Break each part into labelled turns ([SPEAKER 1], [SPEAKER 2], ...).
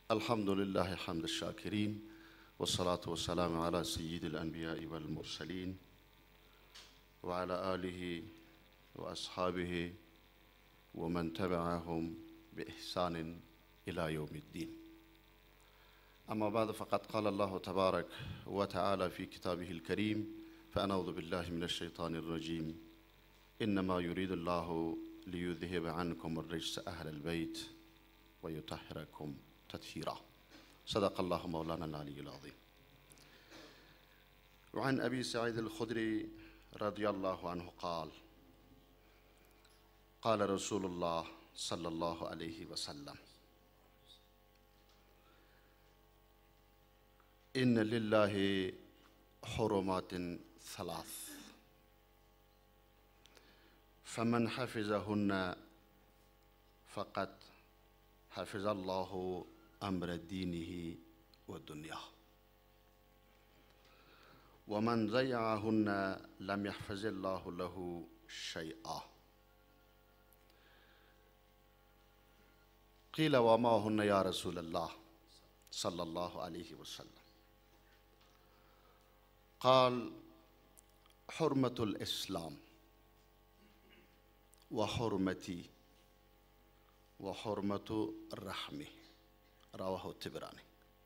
[SPEAKER 1] الحمد لله حمد الشاكرين والصلاة والسلام على سيد الأنبياء والمرسلين وعلى آله وأصحابه ومن تبعهم بإحسان إلى يوم الدين. أما بعد، فقد قال الله تبارك وتعالى في كتابه الكريم: فأعوذ بالله من الشيطان الرجيم، إنما يريد الله ليذهب عنكم الرجس أهل البيت ويطهركم تطهيرا. صدق الله مولانا العلي العظيم. وعن أبي سعيد الخدري رضي الله عنه قال: قال رسول الله صلى الله عليه وسلم: إن لله حرمات ثلاث، فمن حفظهن فقد حفظ الله أمر دينه ودنياه، ومن ضيعهن لم يحفظ الله له شيئا. قيل: وما هن يا رسول الله صلى الله عليه وسلم؟ قال: حرمة الإسلام وحرمتي وحرمة الرحم. رواه الطبراني.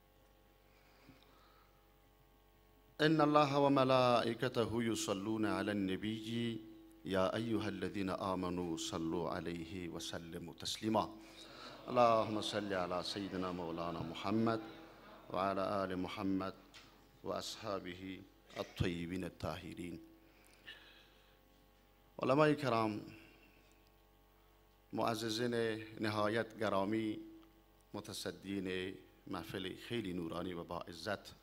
[SPEAKER 1] إن الله وملائكته يصلون على النبي يا أيها الذين آمنوا صلوا عليه وسلموا تسليما. اللهم صل على سيدنا مولانا محمد وعلى آل محمد وأصحابه الطيبين الطاهرين. علماء کرام، معززین نهایت گرامی، متصدین محفل خیلی نورانی و با عزت،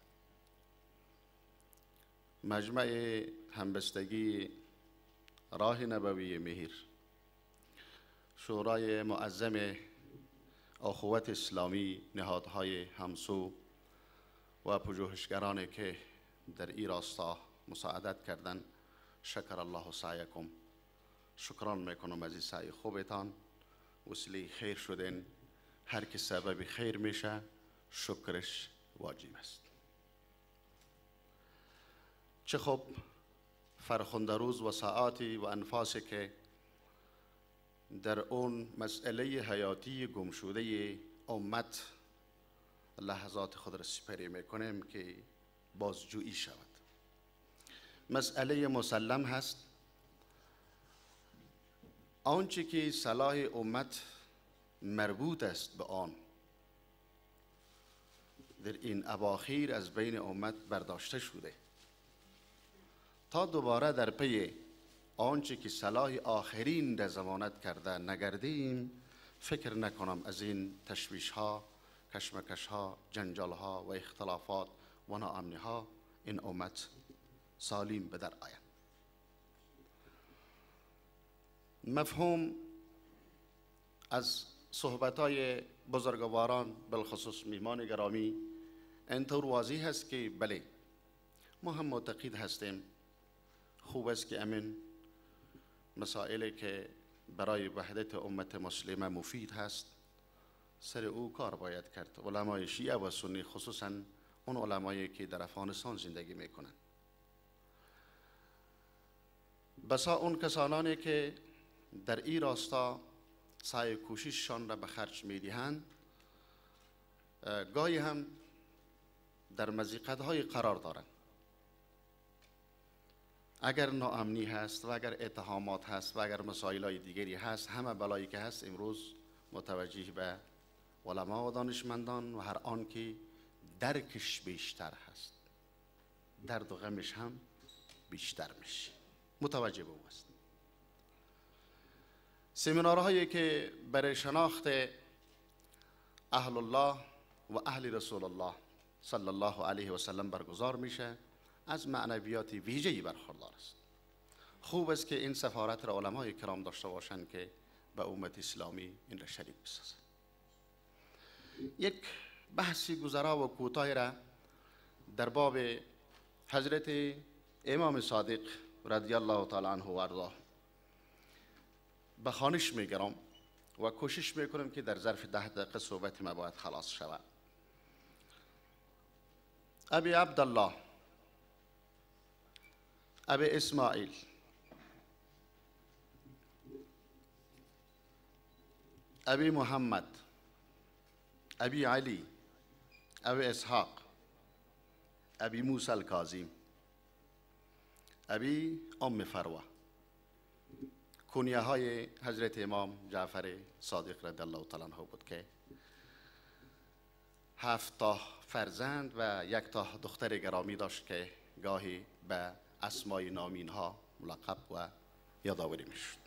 [SPEAKER 1] مجمع همبستگی راه نبوی مهر، شورای معظم اخوت اسلامی، نهادهای همسو و پژوهشگرانی که در این راستا مساعدت کردند، شکر الله سعیکم. شکران میکنم از این سعی خوبتان، وسیله خیر شدین. هر که سبب خیر میشه شکرش واجب است. چه خوب فرخنده روز و ساعاتی و انفاسی که در اون مسئله حیاتی گمشده امت لحظات خود را سپری میکنیم که بازجویی شود. مسئله مسلم هست، آنچه که صلاح امت مربوط است به آن در این اواخیر از بین امت برداشته شده تا دوباره در پی آنچه که صلاح آخرین را ضمانت کرده نگردیم. فکر نکنم از این تشویش ها، کشمکش ها، جنجال ها و اختلافات و ناامنی ها این امت سالم به در آید. مفهوم از صحبت‌های بزرگواران، بالخصوص میهمان گرامی، اینطور واضح است که بله، ما هم معتقد هستیم خوب است که امین مسائلی که برای وحدت امت مسلمه مفید هست سر او کار باید کرد. علمای شیعه و سنی، خصوصا اون علمایی که در افغانستان زندگی میکنند، بسا اون کسانانی که در این راستا سعی کوشششان را به خرج میدهند، گاهی هم در مضیقت‌های قرار دارند. اگر ناامنی هست و اگر اتهامات هست و اگر مسائل دیگری هست، همه بلایی که هست امروز متوجه به علما و دانشمندان و هر آن که درکش بیشتر هست، درد و غمش هم بیشتر میشه، متوجه به او است. سمینارهایی که برای شناخت اهل الله و اهل رسول الله صلی الله علیه و سلم برگزار میشه، از معنویات ویژه‌ای برخوردار است. خوب است که این سفارت را علمای کرام داشته باشند که به امت اسلامی این را شریک بسازند. یک بحثی گذرا و کوتاهی را در باب حضرت امام صادق رضی الله تعالی عنه و ارضاه به خوانش میگرم و کوشش میکنم که در ظرف 10 دقیقه صحبت ما باید خلاص شود. ابی عبدالله، ابی اسماعیل، ابی محمد، ابی علی، ابی اسحاق، ابی موسی الکاظم، ابی ام فروه. کنیه های حضرت امام جعفر صادق رضی الله تعالی عنه بود که 7 تا فرزند و 1 تا دختر گرامی داشت که گاهی به اسمای نامین ها ملقب و یادآوری میشد.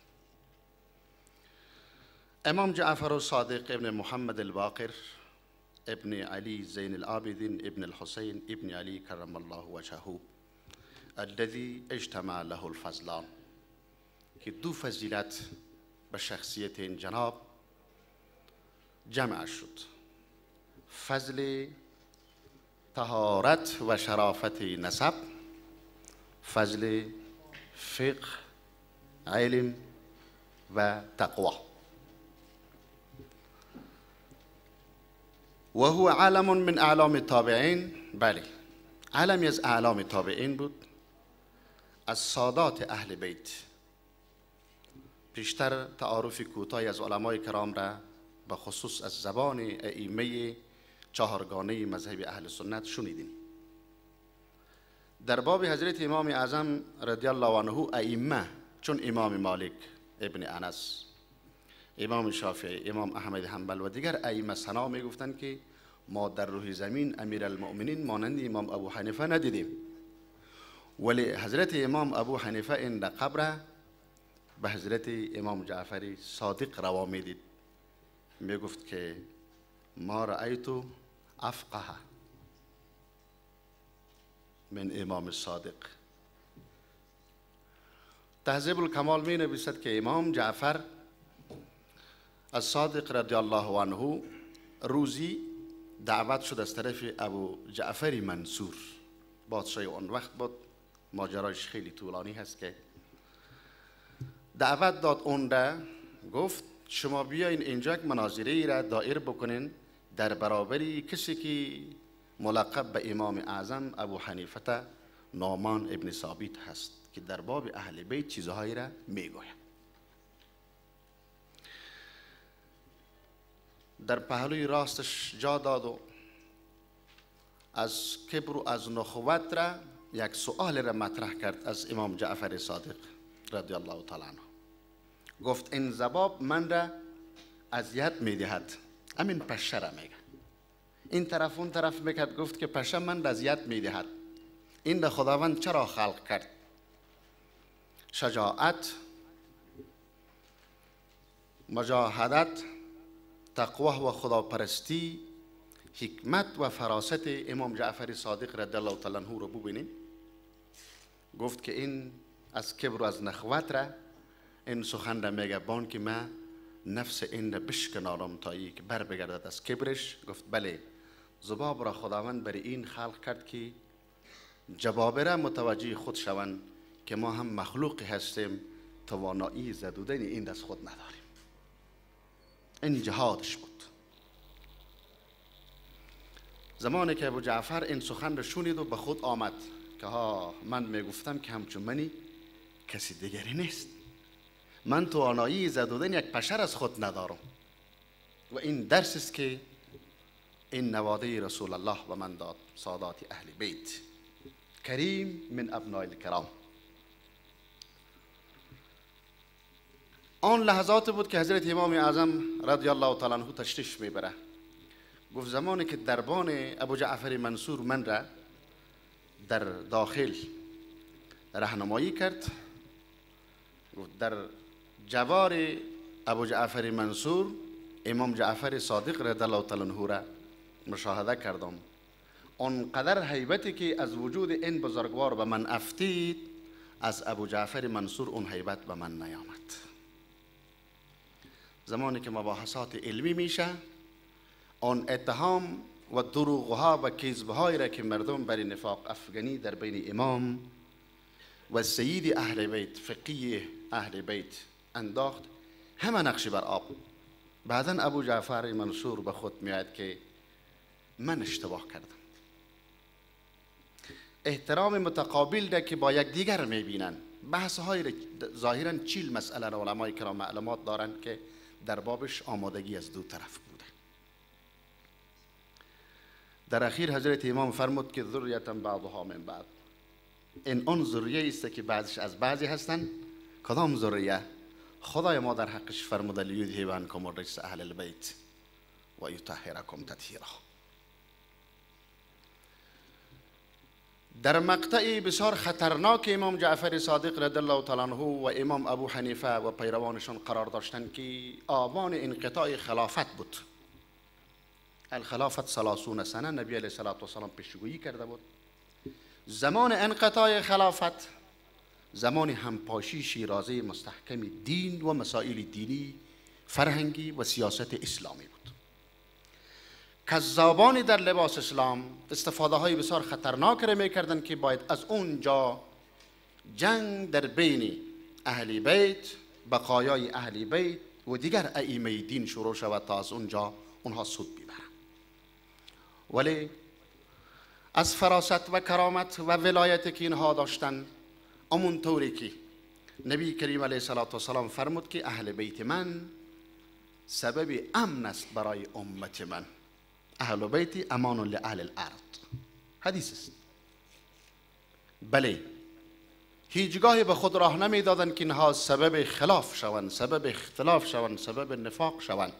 [SPEAKER 1] امام جعفر الصادق ابن محمد الباقر ابن علی زین العابدین ابن الحسین ابن علی کرم الله وجهه الذي اجتمع له الفضلان، که 2 فضیلت به شخصیت این جناب جمع شد: فضل طهارت و شرافت نسب، فضل فقه، علم و تقوا. و هو علم من اعلام التابعین. بله، علمی از اعلام تابعین بود، از سادات اهل بیت. پیشتر تعارف کوتاهی از علمای کرام را به خصوص از زبان ائمه 4گانه مذهب اهل سنت شنیدیم. در باب حضرت امام اعظم رضی الله عنه ائمه چون امام مالک ابن انس، امام شافعی، امام احمد حنبل و دیگر ائمه ثنا می گفتند که ما در روح زمین امیرالمؤمنین مانند امام ابو حنیفه ندیدیم، ولی حضرت امام ابو حنیفه این لقب را به حضرت امام جعفر صادق روا می دید. می گفت که ما رأیت افقه من امام صادق. تهذیب الکمال می نویسد که امام جعفر از صادق رضی الله عنه روزی دعوت شد از طرف ابو جعفر منصور، بادشاه اون وقت بود، ماجرایش خیلی طولانی هست که دعوت داد اون را، گفت شما بیاین اینجا یک مناظره را دایر بکنین در برابری کسی که ملقب به امام اعظم ابو حنیفه نعمان ابن ثابت هست که در باب اهل بیت چیزهایی را میگوید. در پهلوی راستش جا داد و از کبر و از نخوت را یک سؤال را مطرح کرد از امام جعفر صادق رضی الله تعالی عنه. گفت این زباب من را اذیت میدهد، همین پشه را میگه. این طرف اون طرف میکرد، گفت که پشه من را اذیت میدهد. این را خداوند چرا خلق کرد؟ شجاعت، مجاهدت، تقوا و خداپرستی، حکمت و فراست امام جعفر صادق رضی الله تعالی عنه رو ببینیم. گفت که این از کبر و از نخوت را این سخن را میگه بان که من نفس این را بشکنارم تا یک بر بگردد از کبرش. گفت بله، ذباب را خداوند برای این خلق کرد که جبابره متوجه خود شوند که ما هم مخلوقی هستیم، توانایی زدودن این از خود نداریم. این جهادش بود. زمانی که ابو جعفر این سخن را شنید و به خود آمد که ها، من میگفتم که همچون منی کسی دیگری نیست، من توانایی زدودن یک پشر از خود ندارم. و این درس است که این نواده رسول الله به من داد، سادات اهل بیت، کریم من ابناء الکرام. آن لحظات بود که حضرت امام اعظم رضی الله تعالی عنه تشریف میبره. گفت زمانی که دربان ابو جعفر منصور من را در داخل راهنمایی کرد، گفت در جوار ابو جعفر منصور امام جعفر صادق رضی الله تعالی عنه را مشاهده کردم. آنقدر هیبتی که از وجود این بزرگوار به من افتید، از ابو جعفر منصور اون هیبت به من نیامد. زمانی که مباحثات علمی میشه، آن اتهام و دروغها و کذبهایی را که مردم بر نفاق افغانی در بین امام و سید اهل بیت، فقیه اهل بیت انداخت، همه نقش بر آب. بعدا ابو جعفر منصور به خود میاد که من اشتباه کردم، احترام متقابل ده که با یک دیگر میبینن. بحث های ظاهرا چیل مسئله را علمای کرام معلومات دارن که در بابش آمادگی از دو طرف بوده. در اخیر حضرت امام فرمود که ذریة بعضها من بعض، این اون ذریه است که بعضش از بعضی هستن. کدام ذریه؟ خدای ما در حقش فرموده لیذهب عنکم الرجس اهل البیت و یطهرکم تطهیرا. در مقطعی بسیار خطرناک امام جعفر صادق رضی الله تعالی عنه و امام ابو حنیفه و پیروانشان قرار داشتند که آبان انقطاع خلافت بود. الخلافت 30 سنه نبی علیه السلام پیشگویی کرده بود. زمان انقطاع خلافت زمان همپاشی شیرازه مستحکم دین و مسائل دینی، فرهنگی و سیاست اسلامی بود. کذابانی در لباس اسلام استفاده های بسیار خطرناک را میکردن که باید از اونجا جنگ در بین اهل بیت، بقایای اهل بیت و دیگر ائمه دین شروع شود تا از اونجا اونها سود ببرن. ولی از فراست و کرامت و ولایت که اینها داشتن، همون طوری که نبی کریم علیه السلام فرمود که اهل بیت من سبب امن است برای امت من. اهل بیتی امان لأهل الارض، حدیث است. بله، هیچگاه به خود راه نمیدادن که اینها سبب خلاف شوند، سبب اختلاف شوند، سبب نفاق شوند.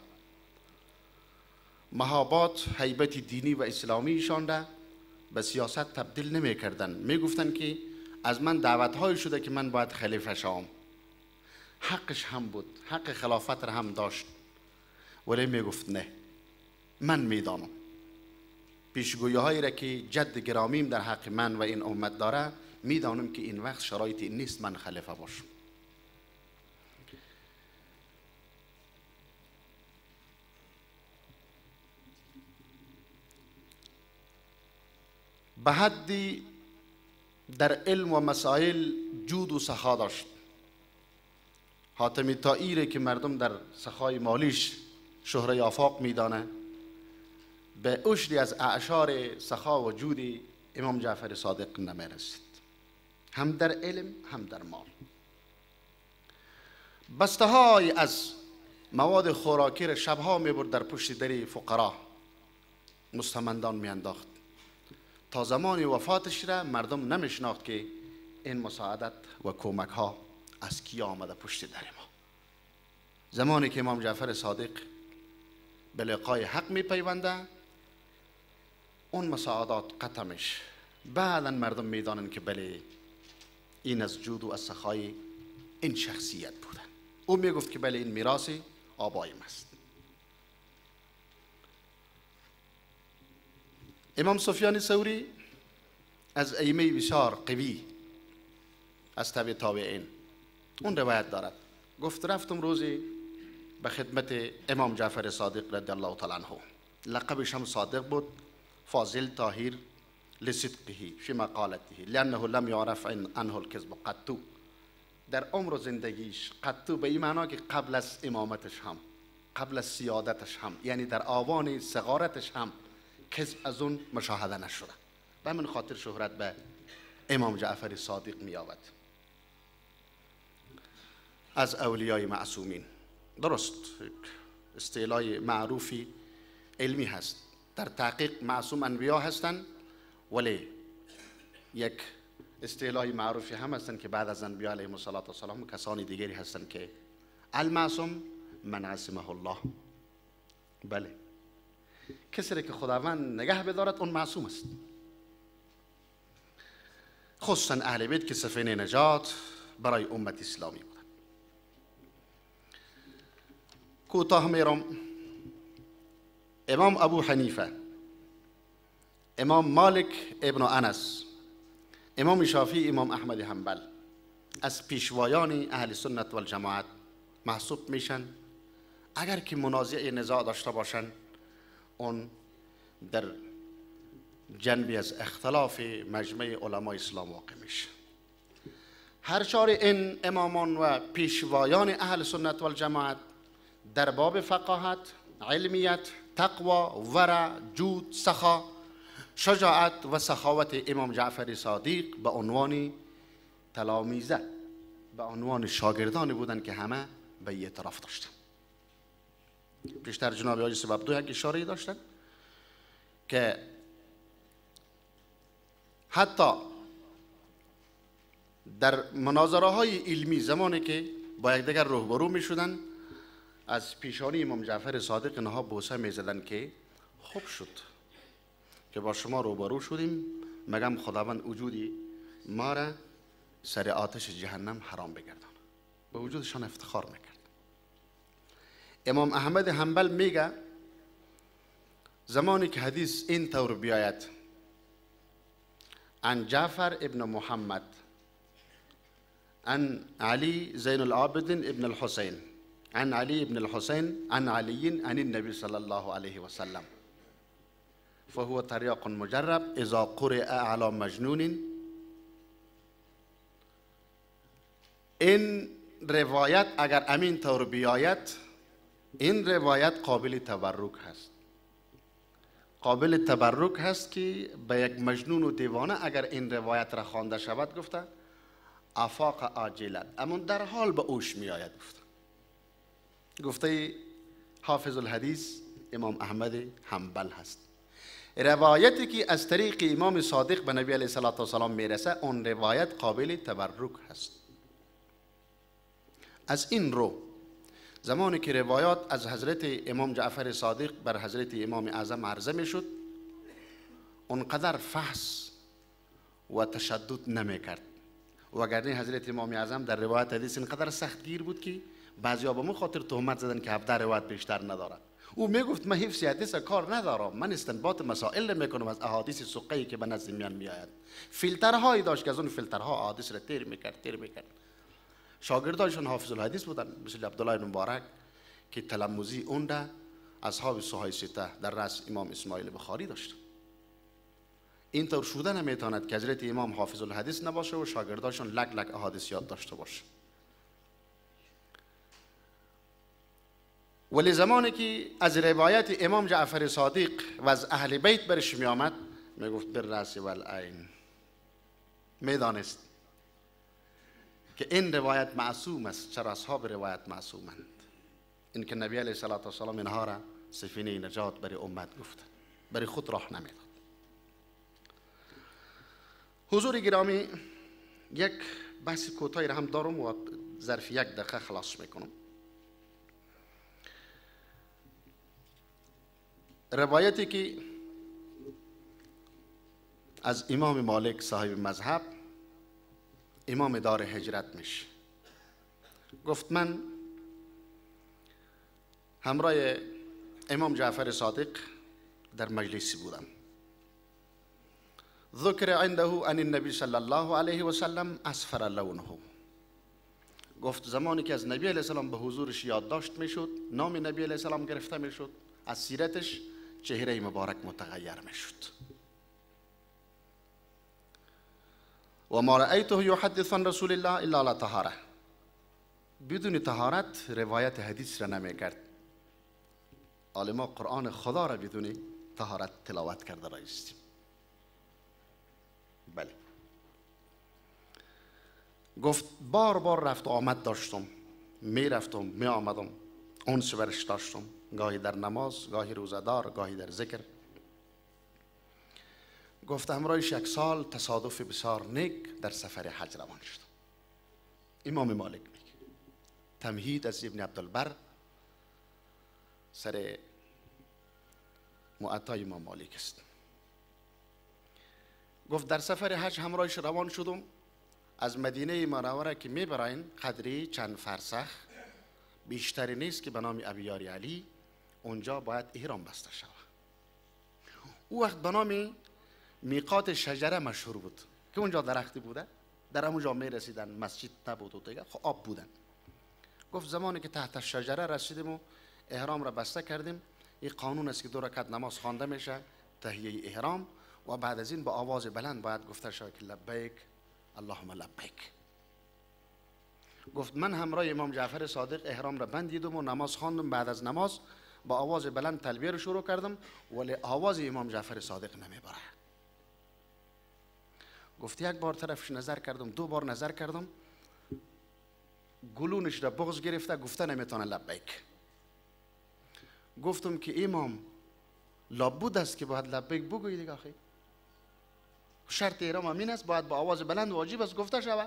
[SPEAKER 1] مهابات هیبت دینی و اسلامیشان را به سیاست تبدیل نمی کردن. می گفتن که از من دعوت های شده که من باید خلیفه شوم. حقش هم بود، حق خلافت را هم داشت، ولی می گفت نه، من میدانم پیشگویی هایی را که جد گرامیم در حق من و این امت داره، میدانم که این وقت شرایط این نیست من خلیفه باشم. به حدی در علم و مسائل جود و سخا داشت. حاتمی طائیره که مردم در سخای مالیش شهره آفاق میدانه، به عشری از اعشار سخا و جود امام جعفر صادق نمیرسید، هم در علم هم در مال. بسته های از مواد خوراکی را شبها میبرد در پشت در فقرا مستمندان میانداخت تا زمان وفاتش را مردم نمیشناخت که این مساعدت و کمک ها از کی آمده پشت در ما. زمانی که امام جعفر صادق به لقای حق میپیونده، اون مساعدات قطمش بعدا مردم میدانن که بله این از جود و از سخای این شخصیت بودن. او میگفت که بله این میراث آبایم است. امام سفیان ثوری از ائمه بسیار قوی از تبع تابعین اون روایت دارد، گفت رفتم روزی به خدمت امام جعفر صادق رضی الله تعالی عنه. لقبش هم صادق بود، فاضل طاهر لصدقه فی مقالته لانه لم یعرف عنه الکذب قط. در عمر و زندگیش قط به این معنا که قبل از امامتش هم، قبل از سیادتش هم، یعنی در آوان صغارتش هم کذب از اون مشاهده نشده. به من خاطر شهرت به امام جعفر صادق می‌یابد. از اولیای معصومین، درست اصطلاح معروفی علمی هست، در تحقیق معصوم انبیا هستند، ولی یک اصطلاح معروفی هم هستند که بعد از انبیا علیهم السلام کسانی دیگری هستند که المعصوم من عصمه الله. بله، کسی که خداوند نگه بدارد اون معصوم است. خصوصا اهل بیت که سفینه نجات برای امت اسلامی بودند. کوتاه میرم. امام ابو حنیفه، امام مالک ابن انس، امام شافعی، امام احمد حنبل از پیشوایان اهل سنت و الجماعت محسوب میشن. اگر که منازع نزاع داشته باشن، اون در جنبی از اختلاف مجمع علمای اسلام واقع میشه. هر چهار این امامان و پیشوایان اهل سنت و الجماعت در باب فقاهت، علمیت، تقوا، ورع، جود، سخا شجاعت و سخاوت امام جعفر صادق به عنوان تلامیزه، به عنوان شاگردانی بودند که همه به این اعتراف داشتن. پیشتر جناب حاجی سببدو یک اشاره داشتن که حتی در مناظره های علمی زمانی که با یکدیگر روبرو می شدن، از پیشانی امام جعفر صادق اینها بوسه می زدن که خوب شد که با شما روبرو شدیم، مگم خداوند وجودی ما را سر آتش جهنم حرام بگردان. به وجودشان افتخار میکرد. امام احمد حنبل میگه زمانی که حدیث این طور بیاید عن جعفر ابن محمد عن علی زین العابدین ابن الحسین عن علی ابن الحسین عن علی عن النبی صلی الله علیه و سلم فهو طریق مجرب اذا قرئ علی مجنون. این روایت اگر امین طور بیاید، این روایت قابل تبرک هست. قابل تبرک هست که به یک مجنون و دیوانه اگر این روایت را خوانده شود گفته افاق عاجلا، اما در حال به اوش می آید گفته حافظ الحدیث امام احمد حنبل هست. روایتی که از طریق امام صادق به نبی علیه السلام میرسه اون روایت قابل تبرک هست. از این رو زمانی که روایات از حضرت امام جعفر صادق بر حضرت امام اعظم عرضه می شد اونقدر فحص و تشدد نمی کرد، وگرنه حضرت امام اعظم در روایت حدیث اینقدر سختگیر بود که بعضیا به من خاطر تهمت زدن که 17 روایت بیشتر ندارد. او می گفت من حفظ حدیث کار ندارم، من استنباط مسائل میکنم از احادیث سقه‌ای که به نزد میان میآید. فیلترهایی داشت که از اون فیلترها احادیث را تیر میکرد. شاگردایشون حافظ الحدیث بودن، مثل عبدالله بن مبارک که تلمذی اون را اصحاب صحای سته در رأس امام اسماعیل بخاری داشت. این طور شده نمیتواند که حضرت امام حافظ الحدیث نباشه و شاگردایشون لک احادیث یاد داشته باشه. ولی زمانی که از روایت امام جعفر صادق و از اهل بیت برش می آمد میگفت بالرأس والعین، میدانست که این روایت معصوم است. چرا اصحاب روایت معصومند؟ این که نبی علیه السلام اینها را سفینه نجات برای امت گفت، برای خود راه نمیداد. حضور گرامی، یک بحث کوتاهی را هم دارم و ظرف 1 دقیقه خلاص میکنم. روایتی که از امام مالک صاحب مذهب امام دار هجرت میشه، گفت من همراه امام جعفر صادق در مجلسی بودم. ذکر عنده عن النبی صلی الله علیه و سلم اصفر لونه. گفت زمانی که از نبی علیه السلام به حضورش یادداشت میشد، نام نبی علیه السلام گرفته میشد، از سیرتش چهره مبارک متغیر میشد. و ما رأیته یحدث عن رسول الله الا على طهاره، بدون طهارت روایت حدیث را نمیکرد. عالما قرآن خدا را بدون طهارت تلاوت کرده رایستیم. بله. گفت بار بار رفت و آمد داشتم، می رفتم می آمدم، انس برش داشتم، گاهی در نماز، گاهی روزدار، گاهی در ذکر. گفت همراهش 1 سال تصادف بسیار نیک در سفر حج روان شد. امام مالک میگه، تمهید از ابن عبدالبر سر معطا امام مالک است. گفت در سفر حج همراهش روان شدم، از مدینه منوره که میبراین قدری چند فرسخ بیشتری نیست که به نام ابیار علی اونجا باید احرام بسته شود. او وقت به نام میقات شجره مشهور بود که اونجا درختی بوده، در اونجا می رسیدن، مسجد نبود و دیگه خب آب بودن. گفت زمانی که تحت شجره رسیدیم و احرام را بسته کردیم، این قانون است که 2 رکعت نماز خوانده میشه تحیه احرام و بعد از این با آواز بلند باید گفته شود که لبیک اللهم لبیک. گفت من همراه امام جعفر صادق احرام را بندیدم و نماز خواندم، بعد از نماز با آواز بلند تلبیه رو شروع کردم، ولی آواز امام جعفر صادق نمیبره. گفت یک بار طرفش نظر کردم، 2 بار نظر کردم، گلونش را بغض گرفته، گفته نمیتونه لبیک. گفتم که امام لابد است که باید لبیک بگویی دیگه آخی. شرط احرام همین است، باید با آواز بلند واجب است گفته شود.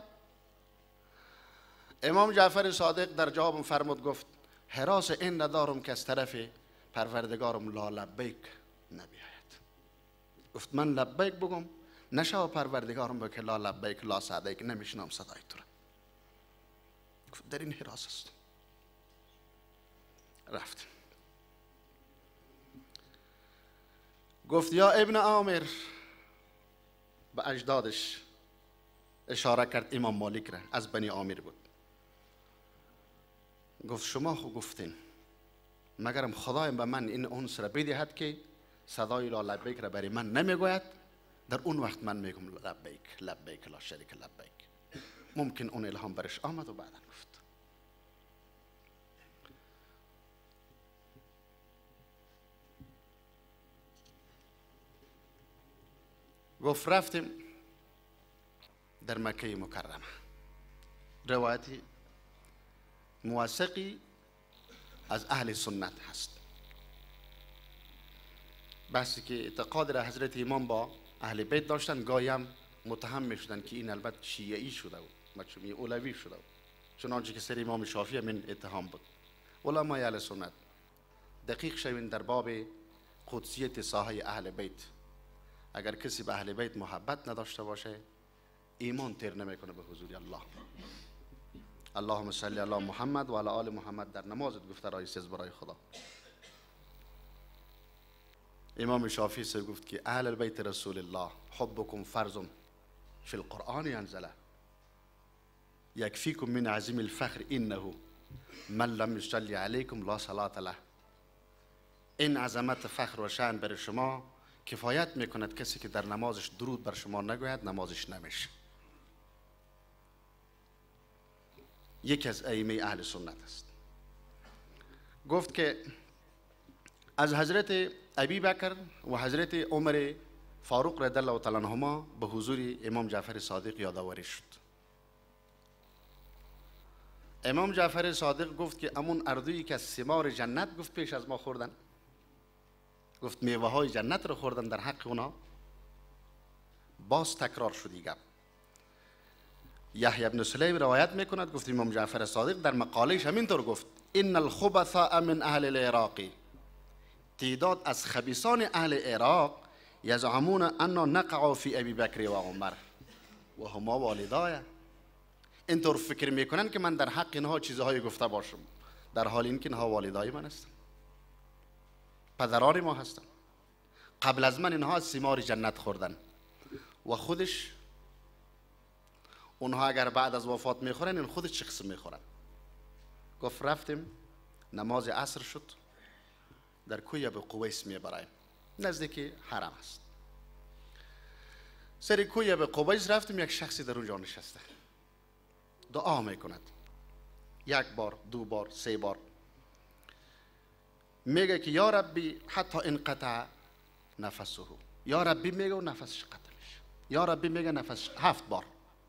[SPEAKER 1] امام جعفر صادق در جواب فرمود، گفت هراس این ندارم که از طرف پروردگارم لا لبیک نبیاید. گفت من لبیک بگم نشو پروردگارم بگه لا لبیک لا سعدیک، نمیشنم صدای تو را. گفت در این هراس است. رفت. گفت یا ابن عامر، به اجدادش اشاره کرد، امام مالک را، از بنی عامر بود. گفت شما خو گفتین مگرم خدایم به من این انس را بدهد که صدای لا لبیک را برای من نمیگوید، در اون وقت من میگم لبیک لبیک لا شریک لبیک. ممکن اون الهام برش آمد و بعدا گفت. گفت رفتیم در مکه مکرمه. روایتی موثقی از اهل سنت هست، بحثی که اعتقاد را حضرت امام با اهل بیت داشتن، گاهی هم متهم میشدن که این البته شیعی شده بود، مچمی اولوی شده بود، چنانچه که سر امام شافعی من اتهام بود. علمای اهل سنت دقیق شوین در باب قدسیت ساحه اهل بیت. اگر کسی به اهل بیت محبت نداشته باشه ایمان تیر نمیکنه به حضور الله. اللهم صل علی محمد و علی آل محمد در نمازت گفته رئیس از برای خدا. امام شافعی سے گفت که اهل البیت رسول الله حبکم فرض فی القرآن انزله یکفیکم من عظیم الفخر انه من لم یصلی علیکم لا صلاة له. این عظمت فخر و شأن بر شما کفایت میکند، کسی که در نمازش درود بر شما نگوید نمازش نمیشه. یکی از ائمه اهل سنت است. گفت که از حضرت ابی بکر و حضرت عمر فاروق رضی الله تعالی عنهما به حضور امام جعفر صادق یادآوری شد. امام جعفر صادق گفت که امون اردویی که از ثمار جنت گفت پیش از ما خوردن، گفت میوه های جنت رو خوردن در حق اونا. باز تکرار شدی گپ. یحیی بن سلیم روایت میکند، گفت امام جعفر صادق در مقالهش همینطور گفت ان الخبثاء من اهل العراق، تعداد از خبیثان اهل عراق یزعمون انا نقع فی ابی بکر و عمر و هما والدای، اینطور فکر میکنن که من در حق اینها چیزهایی گفته باشم، در حال اینکه اینها والدای من هستن، پدران ما هستن. قبل از من اینها از ثمار جنت خوردن و خودش اونها اگر بعد از وفات میخورن این خودش چه قسم میخورن. گفت رفتیم نماز عصر شد، در کوی ابو قویس میبرایم، نزدیک حرم است. سر کوی ابو قویس رفتیم، یک شخصی در اونجا نشسته دعا میکند، 1 بار 2 بار 3 بار میگه که یا ربی حتی انقطع نفسه، یا ربی میگه و نفسش قطع میشه، یا ربی میگه نفسش 7 بار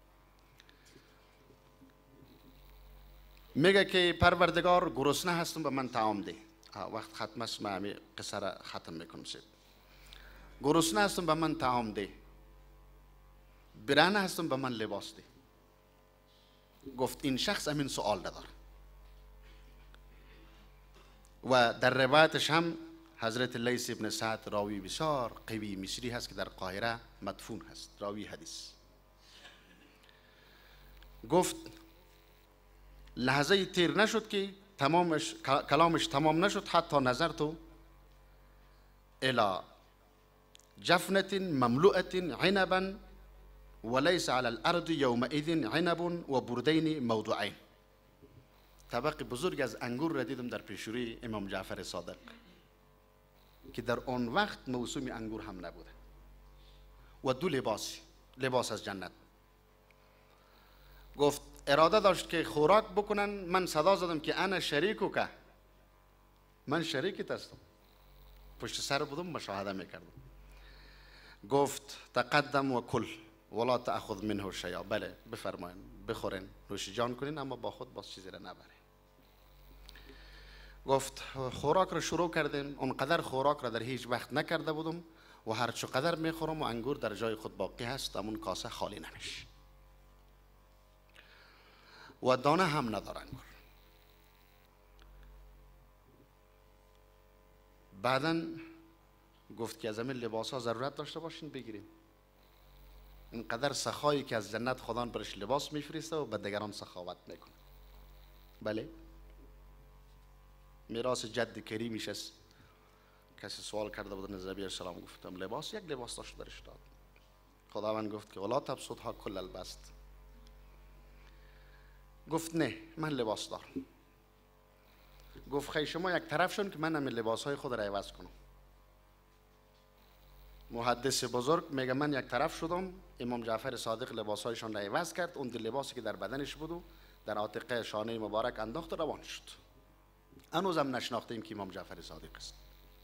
[SPEAKER 1] میگه که پروردگار گرسنه هستم به من طعام ده. وقت ختم است من همین قصه را ختم میکنم. گرسنه هستم به من طعام ده، برهنه هستم به من لباس ده. گفت این شخص همین سوال داره و در روایتش هم حضرت لیث ابن سعد راوی بسیار قوی مصری هست که در قاهره مدفون هست، راوی حدیث. گفت لحظه تیر نشد که کلامش تمام نشد حتی نظرت الى جفنة مملوءة عنبا وليس على الارض يومئذ عنب و بردین موضوعین. طبق بزرگ از انگور را دیدم در پیشروی امام جعفر صادق که در آن وقت موسوم انگور هم نبوده و 2 لباس از جنت. گفت اراده داشت که خوراک بکنن، من صدا زدم که انا شریکو که، من شریکت هستم، پشت سر بودم مشاهده میکردم. گفت تقدم و کل ولا تأخذ منه شیئا، بله بفرمایین بخورین نوش جان کنین اما با خود باز چیزی را نبرین. گفت خوراک را شروع کردیم، اونقدر خوراک را در هیچ وقت نکرده بودم و هر چقدر میخورم و انگور در جای خود باقی هست، امون کاسه خالی نمیشه و دانه هم نداره انگور. بعداً گفت که از همین لباس ها ضرورت داشته باشین بگیریم. اینقدر سخایی که از جنت خدا برش لباس میفرسته و به دیگران سخاوت میکنه. بله میراث جد کریمیش است. کسی سوال کرده بود نزد نبی السلام، گفتم لباس، یک لباس داشت درش داد. خداوند گفت که ولا تبسطها کل البسط. گفت نه من لباس دارم. گفت خیلی شما یک طرف شون که من همین لباس های خود را عوض کنم. محدث بزرگ میگه من یک طرف شدم، امام جعفر صادق لباسهایشان را عوض کرد، اون لباسی که در بدنش بود در عاتقه شانه مبارک انداخت و روان شد. هنوزم نشناختیم که امام جعفر صادق است.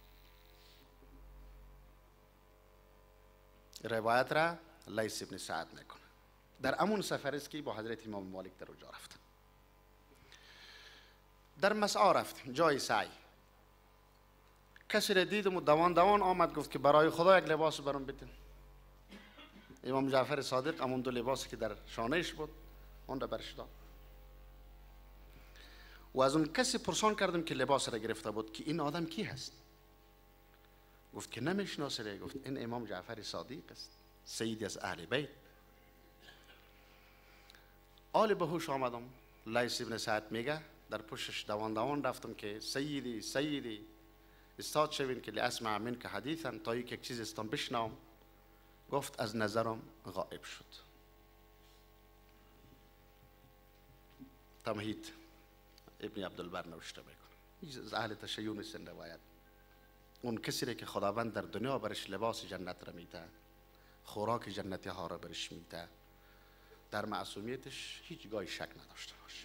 [SPEAKER 1] روایت را لیث ابن سعد میکنه. در امون سفر است که با حضرت امام مالک در اونجا رفت. در مسعی رفت جای سعی. کسی را دیدم و دوان آمد گفت که برای خدا یک لباس برام بدین. امام جعفر صادق امون دو لباسی که در شانهش بود اون را برش داد. و از اون کسی پرسان کردم که لباس را گرفته بود که این آدم کی هست؟ گفت که نمیشناسه. گفت این امام جعفر صادق است، سیدی از اهل بیت. آل به هوش آمدم. لیث ابن سعد میگه در پشتش دوان رفتم که سیدی استاد شوین که لاسمع منک حدیثا، تا یک چیز استان بشنوم. گفت از نظرم غائب شد. تمهید ابن عبدالبر نوشته میکنه، از اهل تشیع است این روایت. اون کسی که خداوند در دنیا برش لباس جنت را میده، خوراک جنتی ها را برش میده، در معصومیتش هیچ گاهی شک نداشته باشه.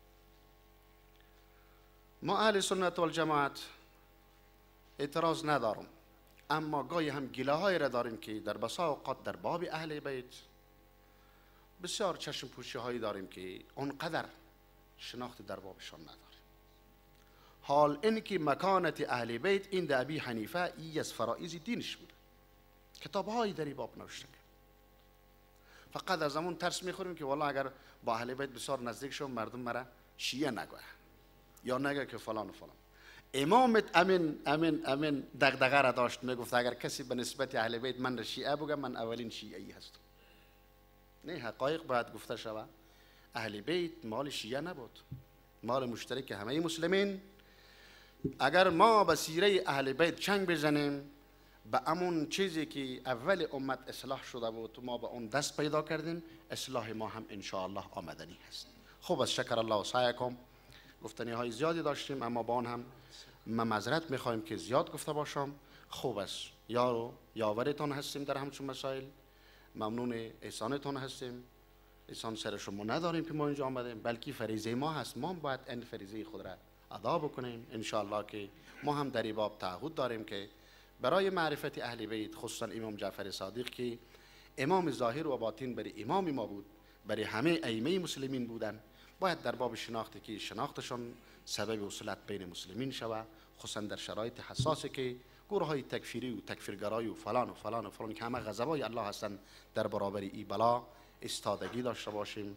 [SPEAKER 1] ما اهل سنت والجماعت اعتراض ندارم، اما گاهی هم گله های را داریم که در بسا اوقات در باب اهل بیت بسیار چشم پوشی هایی داریم که اونقدر شناخت در بابشان نداریم. حال این که مکانت اهل بیت این در ابی حنیفه ای از فرائض دینش بود، کتاب هایی در این باب نوشته. فقط از همون ترس میخوریم که والله اگر با اهل بیت بسیار نزدیک شوم مردم مرا شیعه نگوه یا نگه که فلان و فلان. امامت امین دغدغه را داشت، میگفت اگر کسی به نسبت اهل بیت من را شیعه بگه من اولین شیعی هستم. نه، حقایق باید گفته شود. اهل بیت مال شیعه نبود، مال مشترک همه مسلمین. اگر ما به سیره اهل بیت چنگ بزنیم، به امون چیزی که اول امت اصلاح شده بود ما به اون دست پیدا کردیم، اصلاح ما هم انشاءالله آمدنی هست. خوب از شکر الله و سعیکم. گفتنی های زیادی داشتیم اما با آن هم من معذرت میخوایم که زیاد گفته باشم. خوب است یار و یاورتان هستیم در همچون مسائل. ممنون احسانتان هستیم. احسان سر شما نداریم که ما اینجا آمدیم، بلکه فریضه ما هست. ما باید این فریضه خود را ادا بکنیم. انشاءالله که ما هم در این باب تعهد داریم که برای معرفت اهل بیت، خصوصا امام جعفر صادق که امام ظاهر و باطن برای امام ما بود، برای همه ائمه مسلمین بودن، باید در باب شناختی که شناختشان سبب وصلت بین مسلمین شود، خصوصا در شرایط حساسی که گروه های تکفیری و تکفیرگرایی و فلان و فلان و فلان که همه غضبای الله هستند در برابر این بلا استادگی داشته باشیم.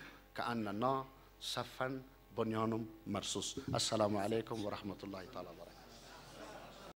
[SPEAKER 1] کأننا صفا بنیان مرصوص. السلام علیکم و رحمت الله تعالی و برکاته.